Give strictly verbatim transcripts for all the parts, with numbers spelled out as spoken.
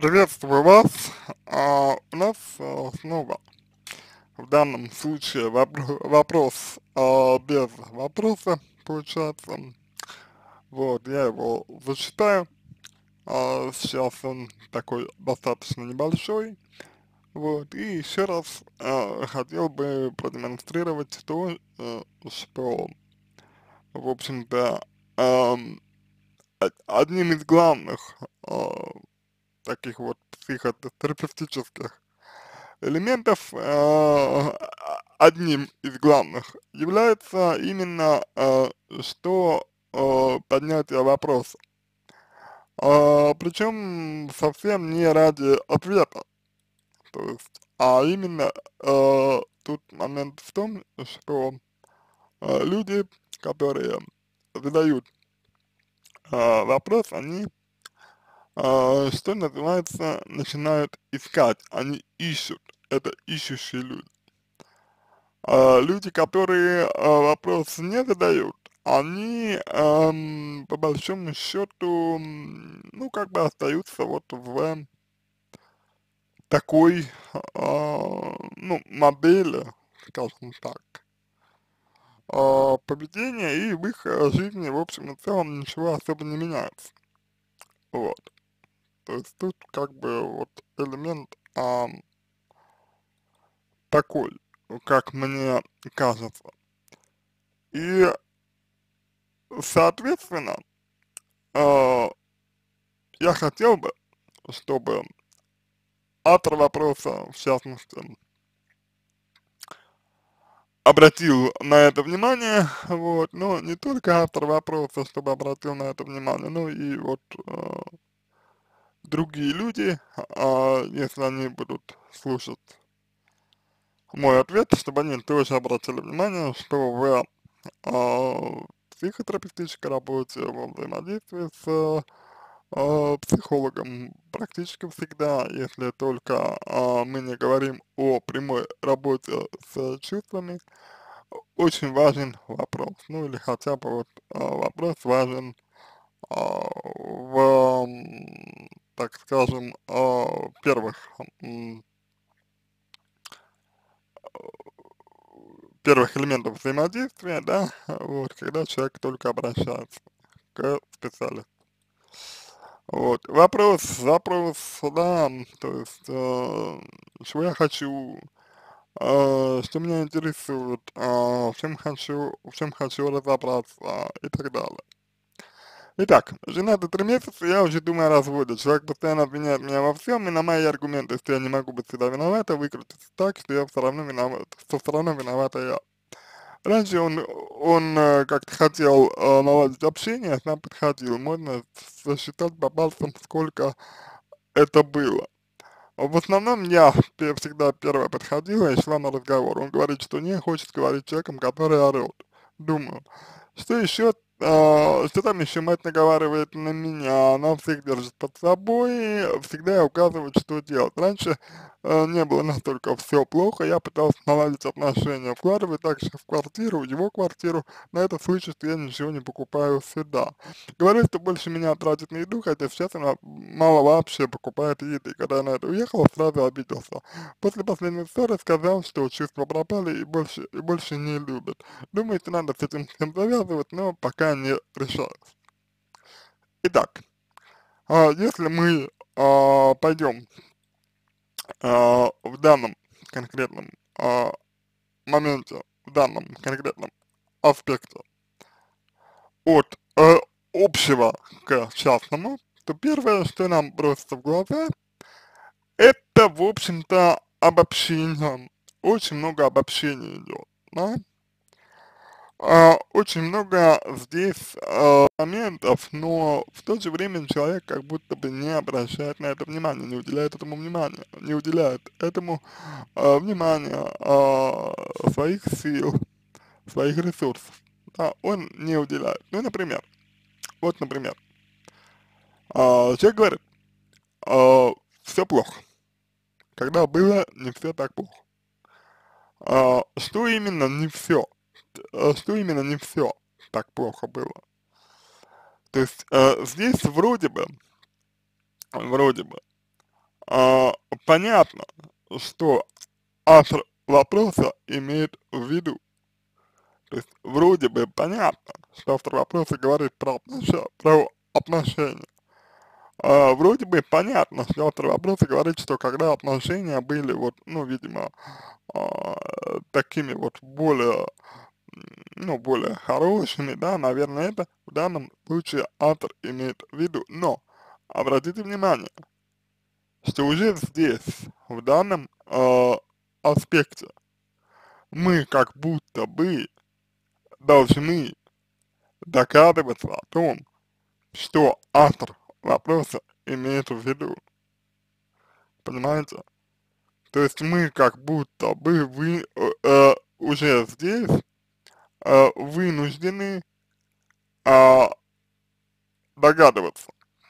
Приветствую вас. А, у нас а, снова в данном случае вопро- вопрос а, без вопроса, получается. Вот, я его зачитаю. А, сейчас он такой достаточно небольшой. Вот, и еще раз а, хотел бы продемонстрировать то, э, что, в общем-то, ам, од- одним из главных а, таких вот психотерапевтических элементов, э, одним из главных является именно, э, что э, поднятие вопроса. А, причем совсем не ради ответа, то есть, а именно э, тут момент в том, что э, люди, которые задают э, вопрос, они, э, что называется, начинают искать, они ищут, это ищущие люди. А, люди, которые а, вопрос не задают, они, ам, по большому счету, м, ну, как бы остаются вот в такой, а, ну, модели, скажем так, а, поведения, и в их э, жизни, в общем и целом, ничего особо не меняется. Вот. То есть тут как бы вот элемент ам, такой, как мне кажется. И, соответственно, а, я хотел бы, чтобы автор вопроса, в частности, обратил на это внимание, вот, но не только автор вопроса, чтобы обратил на это внимание, но и вот э, другие люди, а, если они будут слушать мой ответ, чтобы они тоже обратили внимание, что в э, психотерапевтической работе, во взаимодействии с а, психологом практически всегда, если только а, мы не говорим о прямой работе с чувствами, очень важен вопрос, ну или хотя бы вот а, вопрос важен а, в, м, так скажем, а, первых, м, первых элементов взаимодействия, да, вот, когда человек только обращается к специалисту. Вот, вопрос, запрос, да, то есть, э, чего я хочу, э, что меня интересует, э, в чем хочу, в чем хочу разобраться и так далее. Итак, женаты три месяца, я уже думаю о разводе. Человек постоянно обвиняет меня во всем, и на мои аргументы, что я не могу быть всегда виновата, выкрутится так, что я все равно виноват, что все равно виновата я. Раньше он, он э, как-то хотел э, наладить общение, к нам подходил, можно сосчитать по пальцам, сколько это было. В основном я пе- всегда первая подходила и шла на разговор. Он говорит, что не хочет говорить с человеком, который орет. Думаю, что еще, а, что там еще мать наговаривает на меня, она всех держит под собой, всегда я указываю, что делать. Раньше э, не было настолько все плохо, я пытался наладить отношения, вкладываю также в квартиру, в его квартиру, на это случай, что я ничего не покупаю сюда. Говорит, что больше меня тратит на еду, хотя сейчас она мало вообще покупает еды. Когда я на это уехал, сразу обиделся. После последней ссоры сказал, что чувства пропали и больше, и больше не любит. Думаете, надо с этим всем завязывать, но пока не решаюсь. Итак, а, если мы а, пойдем а, в данном конкретном а, моменте, в данном конкретном аспекте от э, общего к частному, то первое, что нам бросится в глаза, это, в общем-то, обобщение. Очень много обобщений идет, да? А, очень много здесь а, моментов, но в то же время человек как будто бы не обращает на это внимания, не уделяет этому внимания, не уделяет этому а, внимания, а, своих сил, своих ресурсов. Да, он не уделяет. Ну, например, вот, например, а, человек говорит, все плохо, когда было не все так плохо. А, что именно не все? Что именно не все так плохо было? То есть э, здесь вроде бы, вроде бы, а, понятно, что автор вопроса имеет в виду. То есть вроде бы понятно, что автор вопроса говорит про, отнош... про отношения. А, вроде бы понятно, что автор вопроса говорит, что когда отношения были вот, ну, видимо, а, такими вот более, м, ну, более хорошими, да, наверное, это в данном случае автор имеет в виду. Но обратите внимание, что уже здесь, в данном э, аспекте, мы как будто бы должны догадываться о том, что автор вопроса имеет в виду, понимаете? То есть мы как будто бы вы э, э, уже здесь э, вынуждены э, догадываться.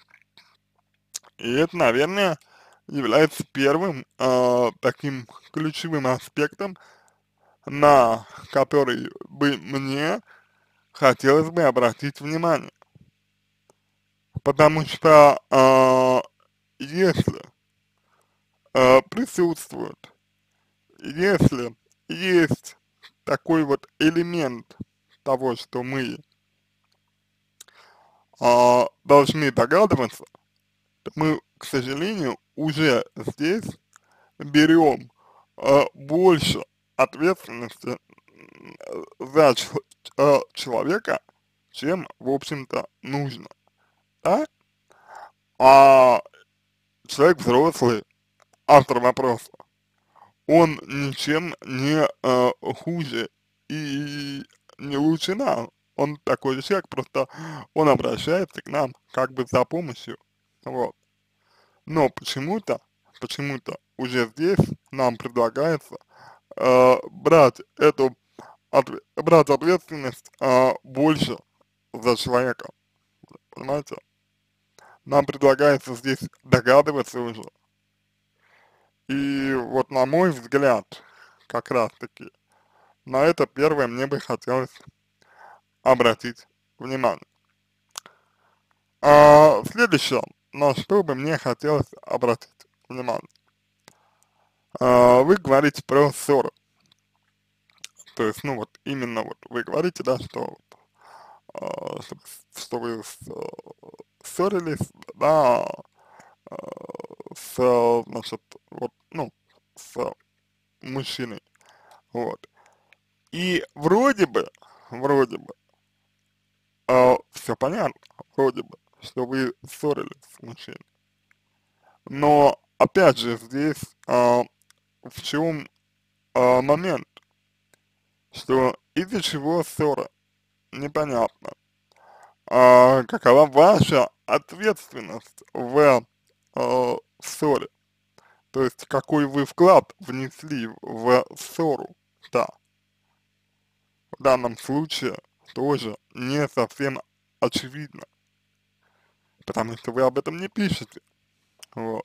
И это, наверное, является первым э, таким ключевым аспектом, на который бы мне хотелось бы обратить внимание. Потому что э, если э, присутствует, если есть такой вот элемент того, что мы э, должны догадываться, то мы, к сожалению, уже здесь берем э, больше ответственности э, за ч- э, человека, чем, в общем-то, нужно, да? А человек взрослый, автор вопроса, он ничем не э, хуже и не лучше нас. Он такой же человек, просто он обращается к нам как бы за помощью, вот. Но почему-то, почему-то уже здесь нам предлагается э, брать эту, отве- брать ответственность э, больше за человека, понимаете? Нам предлагается здесь догадываться уже. И вот на мой взгляд, как раз таки, на это первое мне бы хотелось обратить внимание. А следующее, на что бы мне хотелось обратить внимание. А, вы говорите про ссоры. То есть, ну вот именно вот вы говорите, да, что, а, что, что вы с- ссорились, да, а, с, значит, вот, ну, с мужчиной, вот. И вроде бы, вроде бы, а, все понятно, вроде бы, что вы ссорились с мужчиной. Но, опять же, здесь а, в чем а, момент, что из-за чего ссора, непонятно. А, какова ваша ответственность в а, ссоре? То есть, какой вы вклад внесли в ссору, да, в данном случае тоже не совсем очевидно, потому что вы об этом не пишете, вот.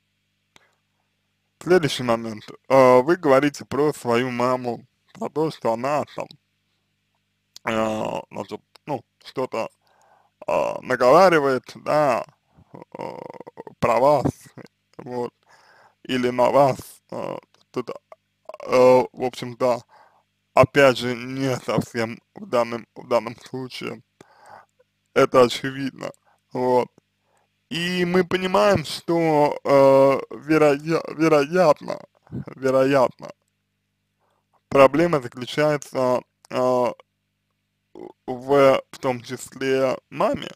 Следующий момент. А, вы говорите про свою маму, про то, что она там, а, значит, ну, что-то а, наговаривает, да, а, про вас, вот, или на вас, а, тут, а, в общем-то, опять же, не совсем в данном, в данном случае это очевидно, вот. И мы понимаем, что э, вероя вероятно, вероятно, проблема заключается э, в, в том числе маме,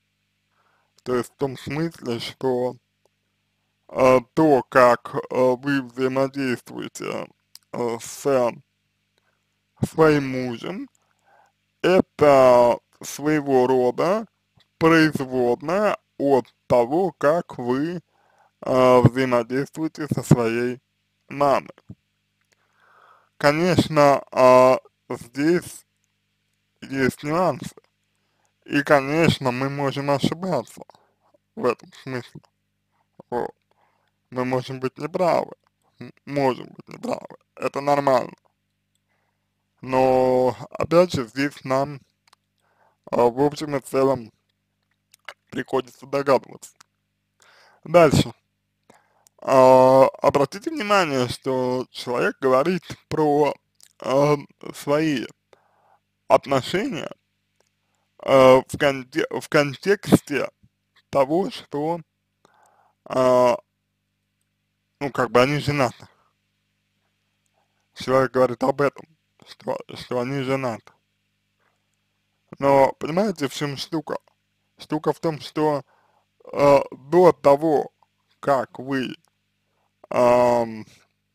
то есть в том смысле, что э, то, как э, вы взаимодействуете э, с своим мужем, это своего рода производная от того, как вы э, взаимодействуете со своей мамой. Конечно, э, здесь есть нюансы, и, конечно, мы можем ошибаться в этом смысле. Вот. Мы можем быть неправы, м, можем быть неправы, это нормально. Но, опять же, здесь нам, э, в общем и целом, приходится догадываться. Дальше. А, обратите внимание, что человек говорит про а, свои отношения а, в, конте в контексте того, что, а, ну, как бы они женаты. Человек говорит об этом, что, что они женаты. Но, понимаете, в чем штука? Штука в том, что э, до того, как вы ам,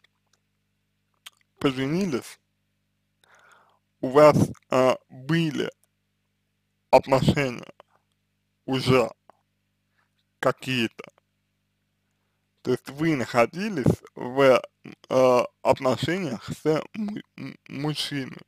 поженились, у вас э, были отношения уже какие-то. То есть вы находились в э, отношениях с му- м- мужчиной.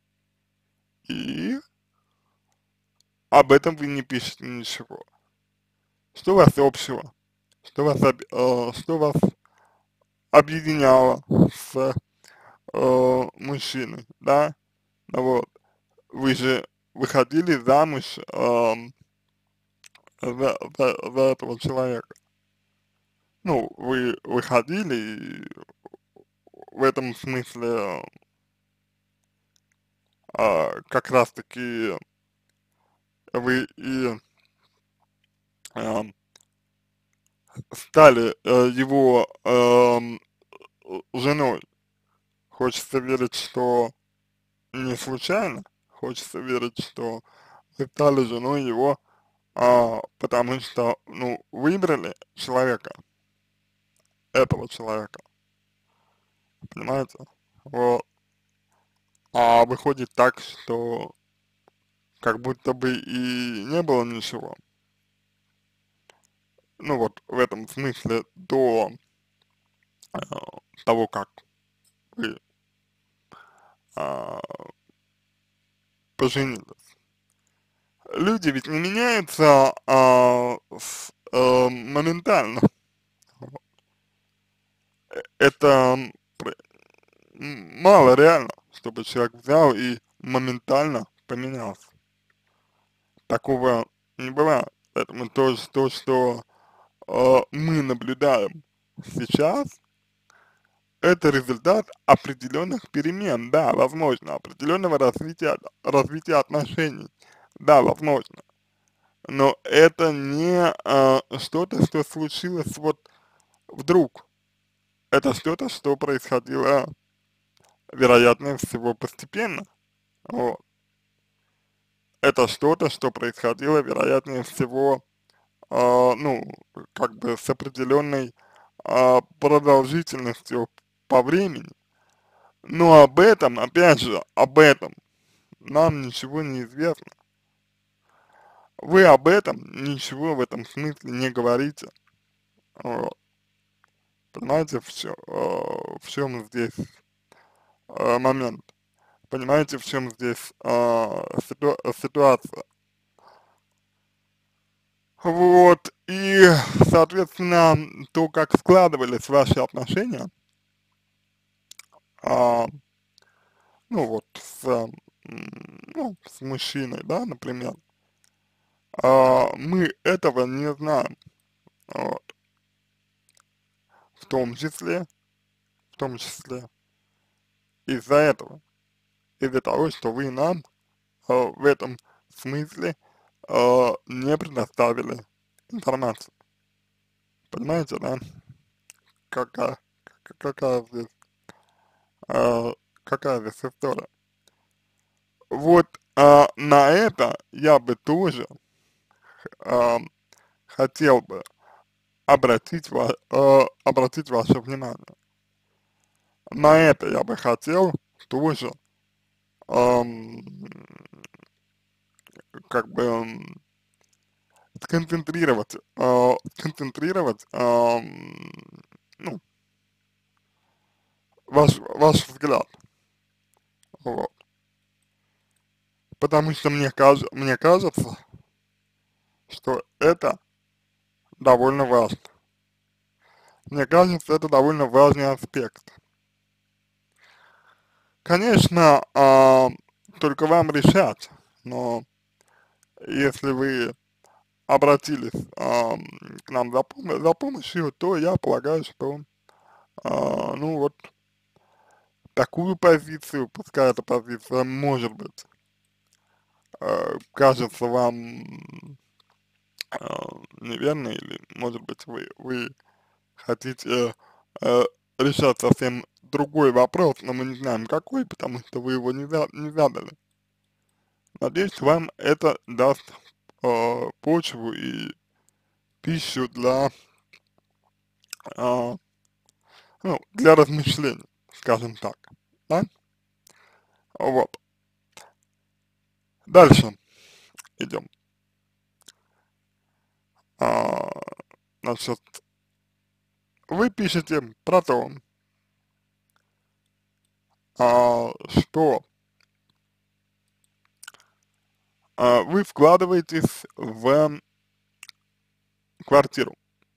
И об этом вы не пишете ничего. Что у вас общего? Что вас, об- э, что вас объединяло с э, мужчиной, да? Ну вот. Вы же выходили замуж эм, за, за, за этого человека. Ну, вы выходили, и в этом смысле э, как раз-таки вы и э, стали э, его эм, женой. Хочется верить, что не случайно, хочется верить, что вы стали женой его, а, потому что, ну, выбрали человека, этого человека, понимаете? Вот. А выходит так, что как будто бы и не было ничего. Ну вот в этом смысле до э, того, как вы а, поженились. Люди ведь не меняются а, с, э, моментально. Это пр- м, мало реально, чтобы человек взял и моментально поменялся. Такого не бывает. Поэтому то, то что э, мы наблюдаем сейчас, это результат определенных перемен, да, возможно, определенного развития, развития отношений, да, возможно, но это не э, что-то, что случилось вот вдруг, это что-то, что происходило, вероятнее всего, постепенно, вот. Это что-то, что происходило, вероятнее всего, а, ну, как бы с определенной а, продолжительностью по времени. Но об этом, опять же, об этом нам ничего не известно. Вы об этом ничего в этом смысле не говорите. Вот. Понимаете, в, чё- э, в чем здесь э, момент? Понимаете, в чем здесь э, ситу- ситуация? Вот, и, соответственно, то, как складывались ваши отношения, а, ну вот, с, м, ну, с мужчиной, да, например, а, мы этого не знаем, вот, в том числе, в том числе из-за этого, из-за того, что вы нам а, в этом смысле а, не предоставили информацию, понимаете, да, какая, какая здесь, а, какая здесь история. Вот а, на это я бы тоже а, хотел бы обратить, ва, э, обратить ваше внимание. На это я бы хотел тоже ам, как бы ам, сконцентрировать, э, сконцентрировать ам, ну, ваш, ваш взгляд. Вот. Потому что мне, каж, мне кажется, что это довольно важно. Мне кажется, это довольно важный аспект. Конечно, а, только вам решать, но если вы обратились а, к нам за, пом за помощью, то я полагаю, что, а, ну вот, такую позицию, пускай эта позиция, может быть, э, кажется вам э, неверной, или, может быть, вы, вы хотите э, решать совсем другой вопрос, но мы не знаем какой, потому что вы его не, за, не задали. Надеюсь, вам это даст э, почву и пищу для, э, ну, для размышлений, скажем так, да? Вот. Дальше идем. А, значит, вы пишете про то, а, что а, вы вкладываетесь в квартиру.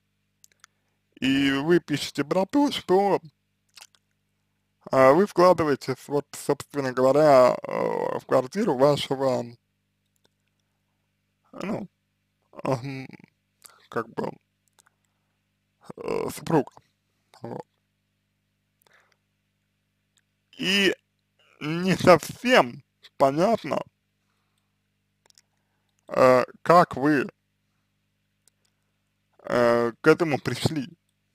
И вы пишете про то, что а, вы вкладываетесь, вот, собственно говоря, э, в квартиру вашего, ну, ам, как бы, э, супруга. Вот. И не совсем понятно, э, как вы э, к этому пришли.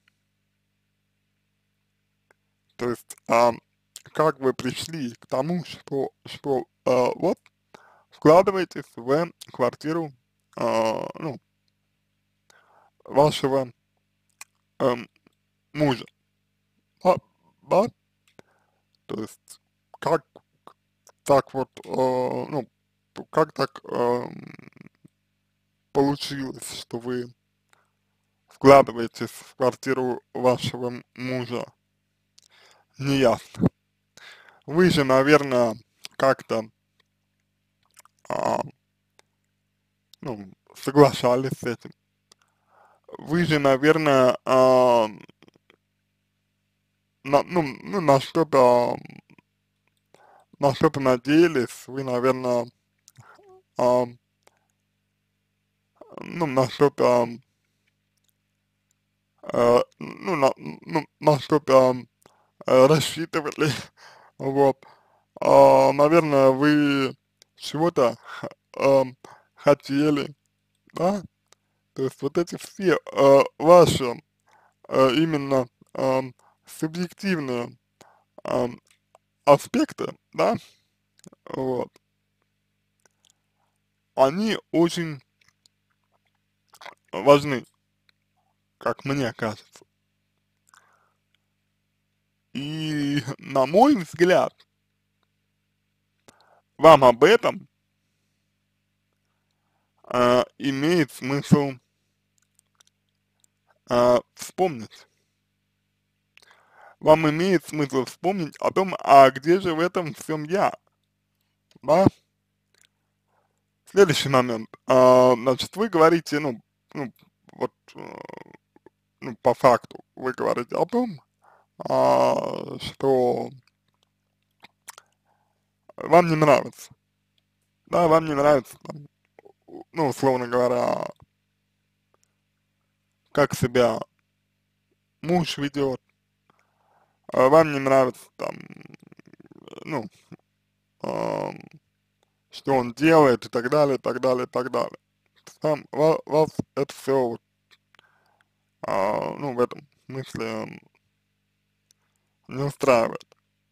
То есть, а, как вы пришли к тому, что, что э, вот, вкладываетесь в квартиру, э, ну, вашего эм, мужа, да, да, то есть, как так вот, э, ну, как так эм, получилось, что вы вкладываетесь в квартиру вашего мужа, неясно. Вы же, наверное, как-то, а, ну, соглашались с этим. Вы же, наверное, а, на, ну, ну, на что-то, на что-то надеялись, вы, наверное, а, ну, на что-то, а, ну, на, ну, на что-то э, рассчитывали, вот. А, наверное, вы чего-то ам, хотели, да? То есть вот эти все э, ваши э, именно ам, субъективные ам, аспекты, да, вот, они очень важны, как мне кажется. И на мой взгляд, вам об этом э, имеет смысл э, вспомнить. Вам имеет смысл вспомнить о том, а где же в этом всем я, да? Следующий момент. А, значит, вы говорите, ну, ну, вот, э, ну, по факту, вы говорите о том, а, что вам не нравится, да, вам не нравится, там, у- ну, условно говоря, как себя муж ведет, а вам не нравится, там, ну, ам, что он делает и так далее, и так далее, и так далее. Там, ва- вас это все, вот, а, ну, в этом смысле м, не устраивает.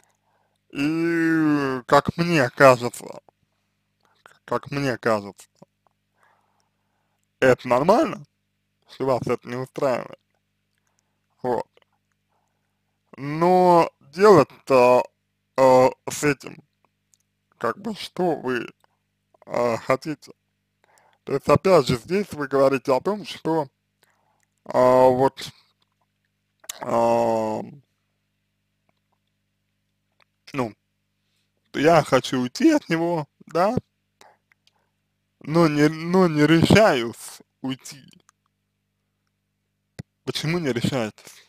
И, как мне кажется, как мне кажется, это нормально, что вас это не устраивает, вот. Но делать-то э, с этим, как бы, что вы э, хотите. То есть, опять же, здесь вы говорите о том, что э, вот, э, ну, я хочу уйти от него, да, но не, но не решаюсь уйти. Почему не решаетесь?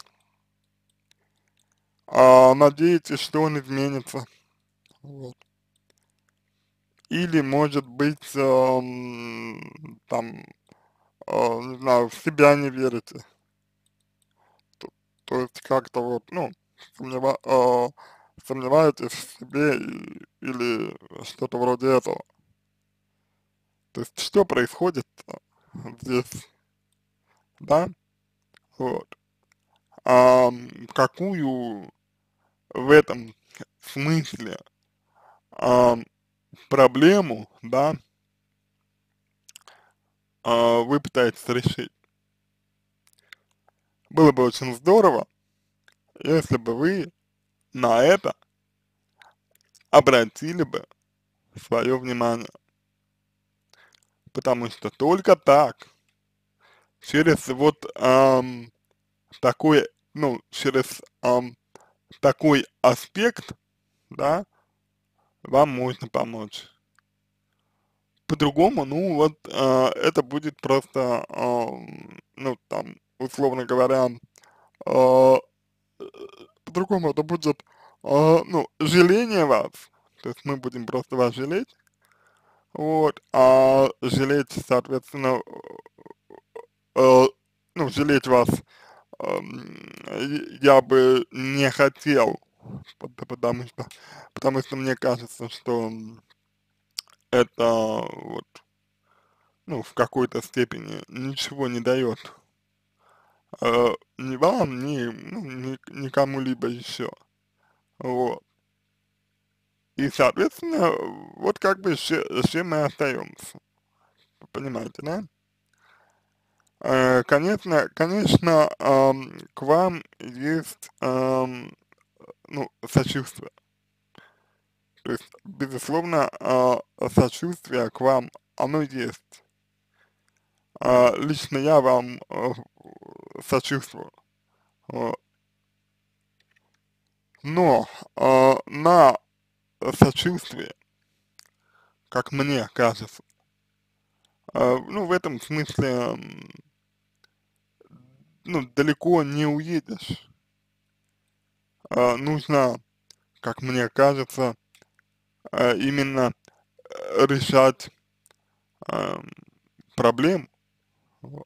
А, надеетесь, что он изменится, вот. Или, может быть, эм, там, а, не знаю, в себя не верите, то, то есть как-то вот, ну, сомнева, а, сомневаетесь в себе и, или что-то вроде этого. То есть что происходит здесь, да, вот. А какую в этом смысле а, проблему, да, а, вы пытаетесь решить? Было бы очень здорово, если бы вы на это обратили бы свое внимание, потому что только так, через вот ам, такой, ну, через ам, такой аспект, да, вам можно помочь. По-другому, ну, вот, а, это будет просто, ам, ну, там, условно говоря, а, по-другому это будет, а, ну, жаление вас, то есть мы будем просто вас жалеть, вот, а жалеть, соответственно, э, ну, жалеть вас, эм, я бы не хотел, пот- потому что, потому что мне кажется, что это вот, ну, в какой-то степени ничего не дает э, ни вам, ни, ну, ни, ни кому-либо еще, вот. И, соответственно, вот как бы с, че- с чем мы остаемся, понимаете, да? Э, конечно, конечно, ам, к вам есть, ам, ну, сочувствие. То есть, безусловно, а, сочувствие к вам, оно есть. А, лично я вам а, сочувствую. Вот. Но а, на сочувствие, как мне кажется, а, ну, в этом смысле, м, ну, далеко не уедешь. А, нужно, как мне кажется, а, именно э, решать ам, проблему. Вот.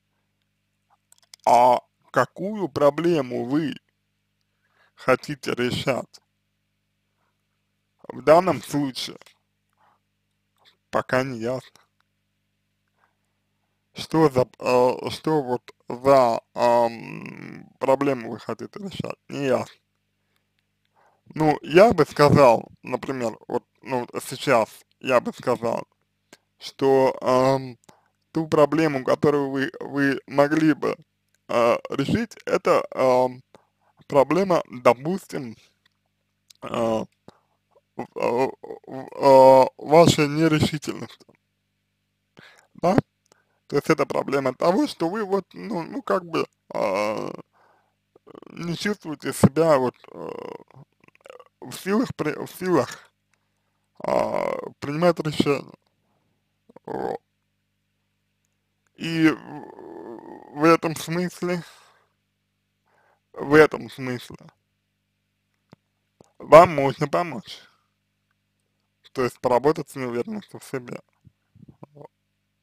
А какую проблему вы хотите решать? В данном случае пока не ясно, что за, э, что вот за ам, проблему вы хотите решать, не ясно. Ну, я бы сказал, например, вот, ну, сейчас я бы сказал, что ам, ту проблему, которую вы, вы могли бы а, решить, это ам, проблема, допустим, а, в- а, в- а, вашей нерешительности, да? То есть это проблема того, что вы вот, ну, ну как бы а, не чувствуете себя вот а, в силах, при, в силах а, принимать решения. Вот. И в, в этом смысле, в этом смысле вам можно помочь. То есть поработать с неуверенностью в себе. Вот.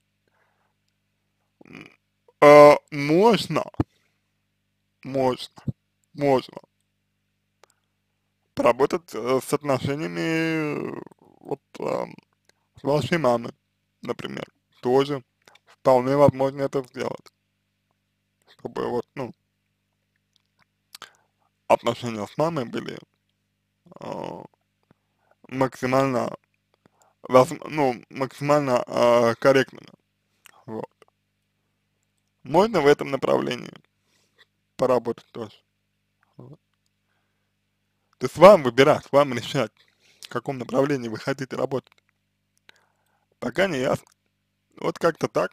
М, а, можно, можно, можно поработать э, с отношениями э, вот а, с вашей мамой, например, тоже вполне возможно это сделать, чтобы вот, ну, отношения с мамой были а, максимально, воз- ну, максимально а, корректными, вот. Можно в этом направлении поработать тоже, вот. То есть вам выбирать, вам решать, в каком направлении вы хотите работать, пока не ясно. Вот как-то так.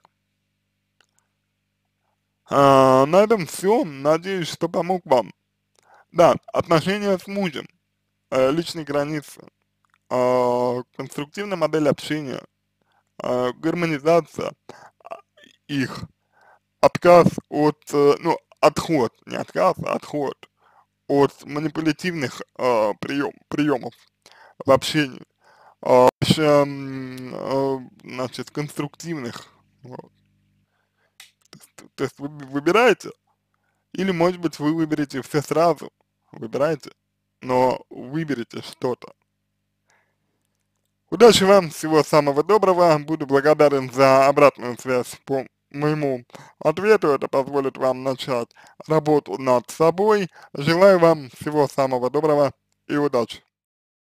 А, на этом все. Надеюсь, что помог вам. Да, отношения с мужем, э, личные границы, а, конструктивная модель общения, а, гармонизация а, их, отказ от, э, ну, отход, не отказ, а отход от манипулятивных а, прием, приемов в общении, а, ещё, м, а, значит, конструктивных, вот. то есть вы выбираете, или, может быть, вы выберете все сразу, выбирайте, но выберите что-то. Удачи вам, всего самого доброго, буду благодарен за обратную связь по моему ответу, это позволит вам начать работу над собой. Желаю вам всего самого доброго и удачи.